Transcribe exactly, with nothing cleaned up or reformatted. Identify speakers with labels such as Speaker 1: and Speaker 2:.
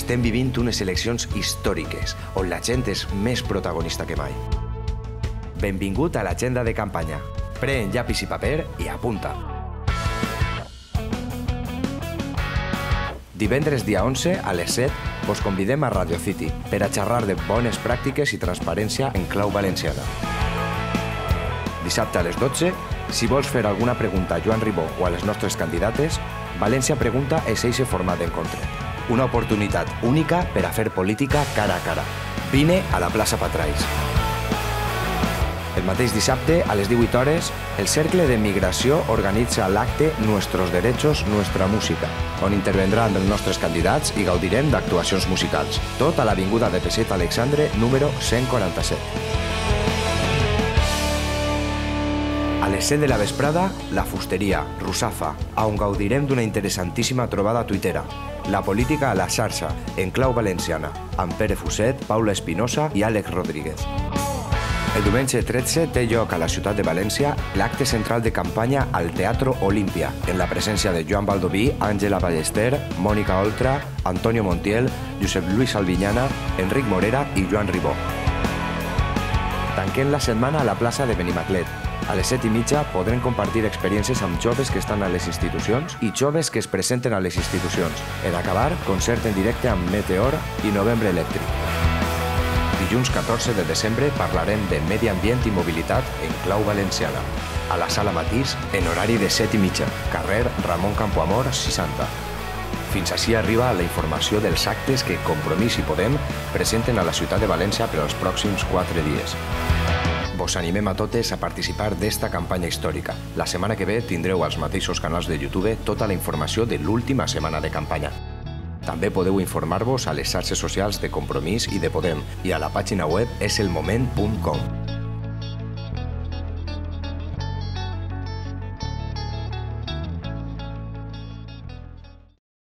Speaker 1: Estem vivint unes eleccions històriques, on la gent és més protagonista que mai. Benvingut a l'agenda de campanya. Pren llapis i paper i apunta. Divendres dia onze, a les set, vos convidem a Radio City per a xerrar de bones pràctiques i transparència en clau valenciana. Dissabte a les dotze, si vols fer alguna pregunta a Joan Ribó o a les nostres candidates, València Pregunta és eixe format d'encontre. Una oportunitat única per a fer política cara a cara. Vine a la plaça Patrais. El mateix dissabte, a les divuit hores, el Cercle de Migració organitza l'acte Nuestros Derechos, Nuestra Música, on intervendran els nostres candidats i gaudirem d'actuacions musicals. Tot a l'Avinguda de Pesset Alexandre, número cent quaranta-set. A les set de la vesprada, La Fusteria, Rusafa, on gaudirem d'una interessantíssima trobada tuitera. La política a la xarxa, en clau valenciana, amb Pere Fuset, Paula Espinosa i Àlex Rodríguez. El diumenge tretze té lloc a la ciutat de València l'acte central de campanya al Teatro Olímpia, en la presència de Joan Baldoví, Àngela Ballester, Mònica Oltra, Antonio Montiel, Josep Lluís Albinyana, Enric Morera i Joan Ribó. Tanquem la setmana a la plaça de Benimaclet. A les set i mitja podrem compartir experiències amb joves que estan a les institucions i joves que es presenten a les institucions. En acabar, concert en directe amb Meteor i Novembre Elèctric. Dilluns catorze de desembre parlarem de medi ambient i mobilitat en clau valenciana. A la Sala Matís, en horari de set i mitja, carrer Ramon Campoamor, seixanta. Fins així arriba la informació dels actes que Compromís i Podem presenten a la ciutat de València per als pròxims quatre dies. Vos animem a totes a participar d'esta campanya històrica. La setmana que ve tindreu als mateixos canals de YouTube tota la informació de l'última setmana de campanya. També podeu informar-vos a les xarxes socials de Compromís i de Podem i a la pàgina web és el moment punt com.